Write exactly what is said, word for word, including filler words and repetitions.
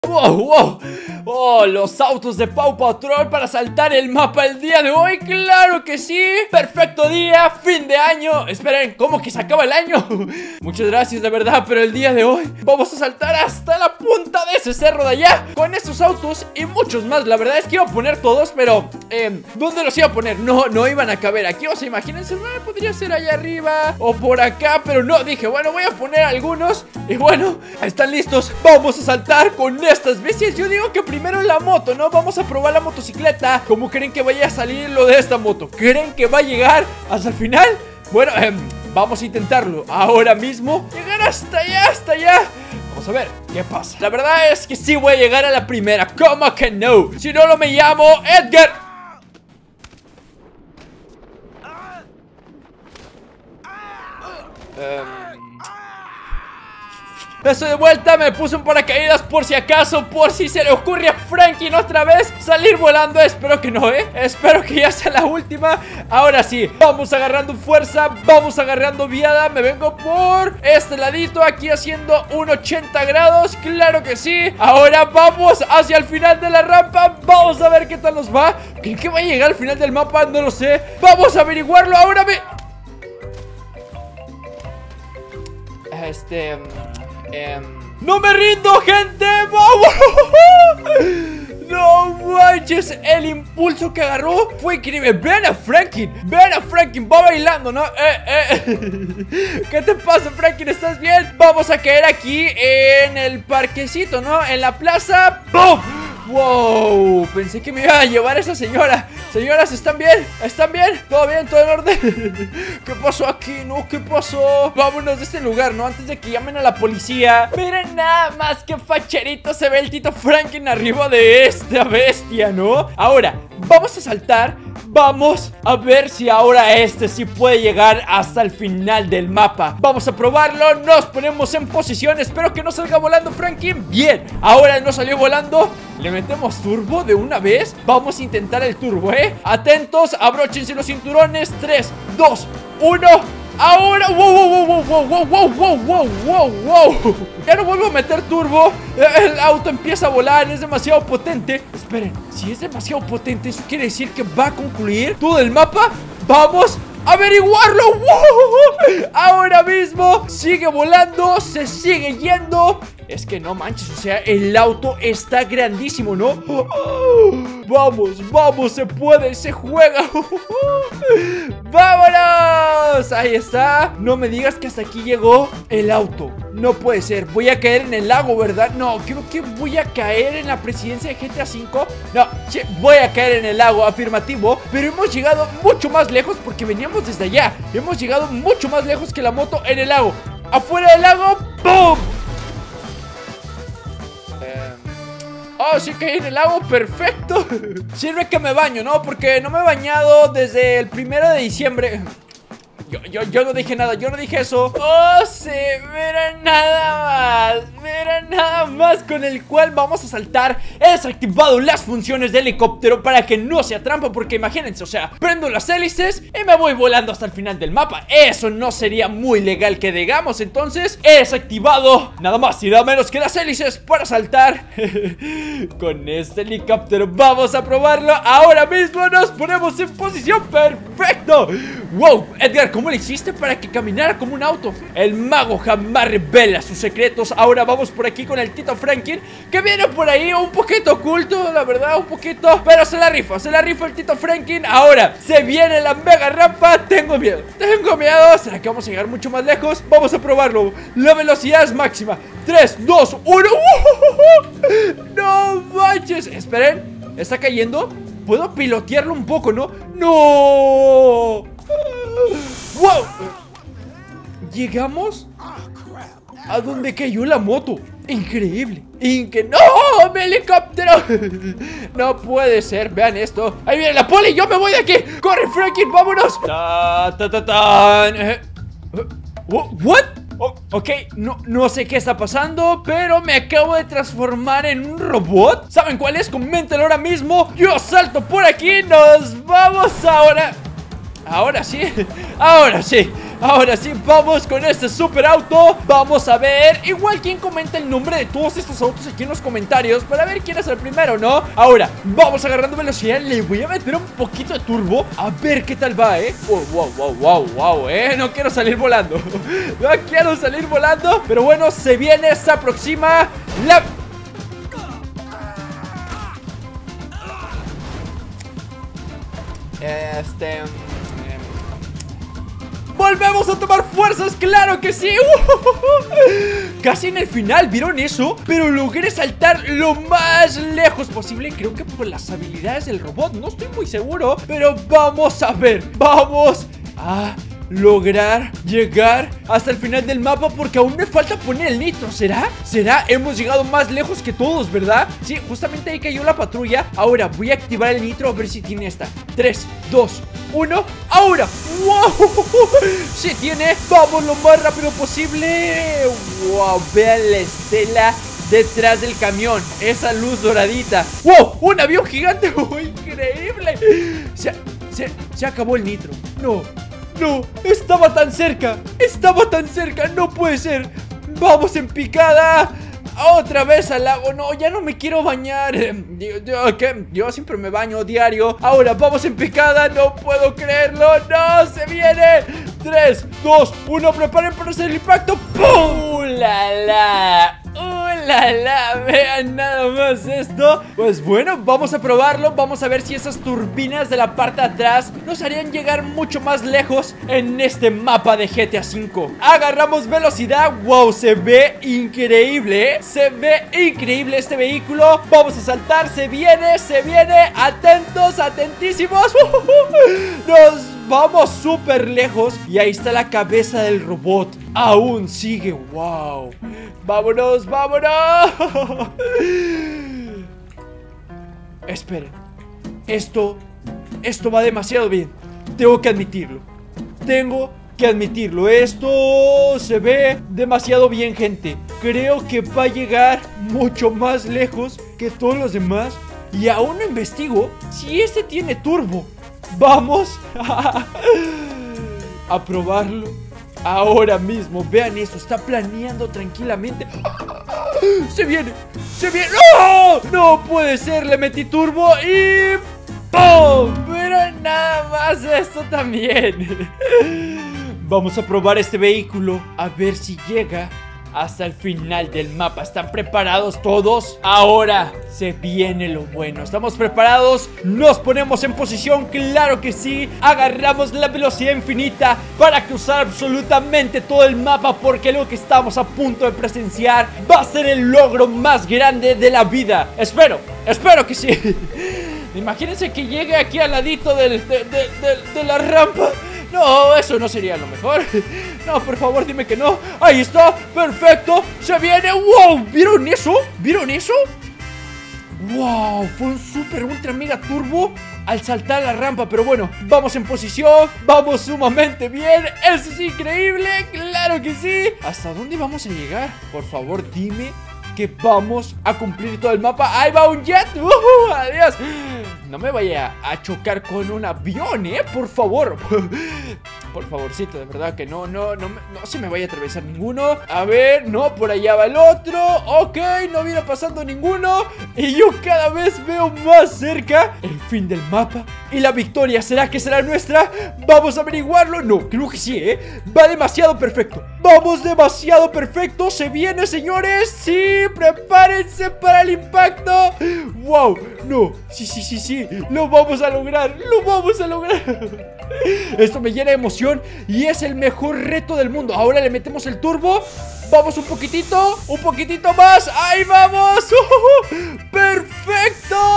¡Wow, wow! ¡Oh, los autos de Paw Patrol para saltar el mapa el día de hoy! ¡Claro que sí! ¡Perfecto día! ¡Fin de año! Esperen, ¿cómo que se acaba el año? Muchas gracias, de verdad, pero el día de hoy vamos a saltar hasta la punta de ese cerro de allá con estos autos y muchos más. La verdad es que iba a poner todos, pero eh, ¿dónde los iba a poner? No, no iban a caber aquí. O sea, imagínense, eh, podría ser allá arriba o por acá, pero no, dije, bueno, voy a poner algunos. Y bueno, están listos. Vamos a saltar con estas bestias. Yo digo que primero la moto, ¿no? Vamos a probar la motocicleta. ¿Cómo creen que vaya a salir lo de esta moto? ¿Creen que va a llegar hasta el final? Bueno, eh, vamos a intentarlo ahora mismo. Llegar hasta allá, hasta allá. Vamos a ver qué pasa. La verdad es que sí voy a llegar a la primera. ¿Cómo que no? Si no, no me llamo Edgar. Um... Estoy de vuelta, me puse un paracaídas por si acaso, por si se le ocurre a Franklin otra vez salir volando. Espero que no, ¿eh? Espero que ya sea la última. Ahora sí, vamos agarrando fuerza, vamos agarrando viada. Me vengo por este ladito, aquí haciendo un ochenta grados, claro que sí. Ahora vamos hacia el final de la rampa. Vamos a ver qué tal nos va. ¿Creen que va a llegar al final del mapa? No lo sé. Vamos a averiguarlo, ahora me... Este... Um, ¡no me rindo, gente! ¡Vamos! ¡No manches! El impulso que agarró fue increíble. Vean a Franklin, vean a Franklin, va bailando, ¿no? Eh, eh. ¿Qué te pasa, Franklin? ¿Estás bien? Vamos a caer aquí en el parquecito, ¿no? En la plaza. ¡Bum! ¡Wow! Pensé que me iba a llevar esa señora. Señoras, ¿están bien? ¿Están bien? ¿Todo bien? ¿Todo en orden? ¿Qué pasó aquí? ¿No? ¿Qué pasó? Vámonos de este lugar, ¿no? Antes de que llamen a la policía. Miren nada más que facherito se ve el Tito Franklin arriba de esta bestia, ¿no? Ahora, vamos a saltar. Vamos a ver si ahora este sí puede llegar hasta el final del mapa. Vamos a probarlo, nos ponemos en posición. Espero que no salga volando Franklin. Bien, ahora no salió volando. Le metemos turbo de una vez. Vamos a intentar el turbo, ¿eh? Atentos, abróchense los cinturones. Tres, dos, uno. Ahora, wow, wow, wow, wow, wow, wow, wow, wow, wow, wow. Ya no vuelvo a meter turbo. El auto empieza a volar, es demasiado potente. Esperen, si es demasiado potente, eso quiere decir que va a concluir todo el mapa. Vamos a averiguarlo. ¡Wow! Ahora mismo sigue volando, se sigue yendo. Es que no manches, o sea, el auto está grandísimo, ¿no? Oh, vamos, vamos, se puede, se juega. ¡Vámonos! Ahí está. No me digas que hasta aquí llegó el auto. No puede ser, voy a caer en el lago, ¿verdad? No, creo que voy a caer en la presidencia de G T A cinco. No, sí, voy a caer en el lago, afirmativo. Pero hemos llegado mucho más lejos porque veníamos desde allá. Hemos llegado mucho más lejos que la moto en el lago. Afuera del lago, ¡pum! Oh, sí caí en el lago, perfecto. Sirve que me baño, ¿no? Porque no me he bañado desde el primero de diciembre. Yo, yo, yo no dije nada, yo no dije eso. Oh, sí, mira nada más. Mira nada más con el cual vamos a saltar. He desactivado las funciones de helicóptero para que no sea trampa. Porque imagínense, o sea, prendo las hélices y me voy volando hasta el final del mapa. Eso no sería muy legal que digamos. Entonces he desactivado nada más y nada menos que las hélices para saltar con este helicóptero. Vamos a probarlo. Ahora mismo nos ponemos en posición. Perfecto. Wow, Edgar, ¿cómo le hiciste para que caminara como un auto? El mago jamás revela sus secretos. Ahora vamos por aquí con el Tito Franklin, que viene por ahí un poquito oculto, la verdad, un poquito, pero se la rifa, se la rifa el Tito Franklin. Ahora se viene la mega rampa. Tengo miedo, tengo miedo. ¿Será que vamos a llegar mucho más lejos? Vamos a probarlo. La velocidad es máxima. Tres, dos, uno. No manches. Esperen, ¿está cayendo? Puedo pilotearlo un poco, ¿no? ¡No! ¡Wow! Llegamos a donde cayó la moto. Increíble. Inque ¡No! ¡Mi helicóptero! No puede ser. Vean esto. Ahí viene la poli. Yo me voy de aquí. ¡Corre, Franklin! ¡Vámonos! Ta, ta, ta, tan. Eh, ¿What? Oh, ok, no, no sé qué está pasando, pero me acabo de transformar en un robot. ¿Saben cuál es? Coméntenlo ahora mismo. Yo salto por aquí. Nos vamos ahora. Ahora sí, ahora sí. Ahora sí, vamos con este super auto. Vamos a ver, igual quien comenta el nombre de todos estos autos aquí en los comentarios para ver quién es el primero, ¿no? Ahora, vamos agarrando velocidad. Le voy a meter un poquito de turbo, a ver qué tal va, ¿eh? Wow, wow, wow, wow, wow, ¿eh? No quiero salir volando. No quiero salir volando. Pero bueno, se viene, se aproxima la... Este... ¡Volvemos a tomar fuerzas! ¡Claro que sí! ¡Uh! Casi en el final, ¿vieron eso? Pero logré saltar lo más lejos posible. Creo que por las habilidades del robot. No estoy muy seguro, pero vamos a ver. Vamos a lograr llegar hasta el final del mapa, porque aún me falta poner el nitro. ¿Será? ¿Será? Hemos llegado más lejos que todos, ¿verdad? Sí, justamente ahí cayó la patrulla. Ahora voy a activar el nitro a ver si tiene esta. Tres, dos, uno, ahora. ¡Wow! Sí tiene. Vamos lo más rápido posible. ¡Wow! Vean la estela detrás del camión, esa luz doradita. ¡Wow! ¡Un avión gigante! ¡Oh, increíble! Se, se, se acabó el nitro. No, no, estaba tan cerca. Estaba tan cerca, no puede ser. Vamos en picada. Otra vez al lago. No, ya no me quiero bañar. Yo, yo, ¿qué? Yo siempre me baño diario. Ahora vamos en picada. No puedo creerlo. No, se viene. Tres, dos, uno. Preparen para hacer el impacto. ¡Pum! ¡Uh, la, la! ¡Uh, la, la! Vean nada más esto. Pues bueno, vamos a probarlo. Vamos a ver si esas turbinas de la parte de atrás nos harían llegar mucho más lejos en este mapa de G T A cinco. Agarramos velocidad. ¡Wow! Se ve increíble, ¿eh? Se ve increíble este vehículo. Vamos a saltar. Se viene, se viene. Atentos, atentísimos. ¡Uh, uh, uh! Nos vamos súper lejos. Y ahí está la cabeza del robot. Aún sigue. ¡Wow! ¡Vámonos, vámonos! Esperen. Esto, esto va demasiado bien. Tengo que admitirlo. Tengo que admitirlo. Esto se ve demasiado bien, gente. Creo que va a llegar mucho más lejos que todos los demás. Y aún no investigo si este tiene turbo. Vamos a probarlo ahora mismo. Vean esto, está planeando tranquilamente. Se viene, se viene. ¡No! No puede ser, le metí turbo y ¡pum! Pero nada más esto también. Vamos a probar este vehículo, a ver si llega hasta el final del mapa. ¿Están preparados todos? Ahora se viene lo bueno. ¿Estamos preparados? Nos ponemos en posición, claro que sí. Agarramos la velocidad infinita para cruzar absolutamente todo el mapa, porque lo que estamos a punto de presenciar va a ser el logro más grande de la vida. Espero, espero que sí. Imagínense que llegue aquí al ladito del, de, de, de, de la rampa. No, eso no sería lo mejor. No, por favor, dime que no. Ahí está, perfecto. Se viene, wow, ¿vieron eso? ¿Vieron eso? Wow, fue un super ultra mega turbo al saltar la rampa. Pero bueno, vamos en posición. Vamos sumamente bien. Eso es increíble, claro que sí. ¿Hasta dónde vamos a llegar? Por favor, dime que vamos a cumplir todo el mapa. ¡Ahí va un jet! Uh, ¡Adiós! No me vaya a chocar con un avión, ¿eh? Por favor. Por favorcito, de verdad que no, no, no, no se me vaya a atravesar ninguno. A ver, no, por allá va el otro. Ok, no viene pasando ninguno. Y yo cada vez veo más cerca el fin del mapa y la victoria. ¿Será que será nuestra? Vamos a averiguarlo. No, creo que sí, ¿eh? Va demasiado perfecto. Vamos demasiado perfecto. Se viene, señores. Sí, prepárense para el impacto. Wow, no, sí, sí, sí, sí. Lo vamos a lograr, lo vamos a lograr. Esto me llena de emoción y es el mejor reto del mundo. Ahora le metemos el turbo. Vamos un poquitito, un poquitito más. ¡Ahí vamos! ¡Uh, uh, uh! ¡Perfecto!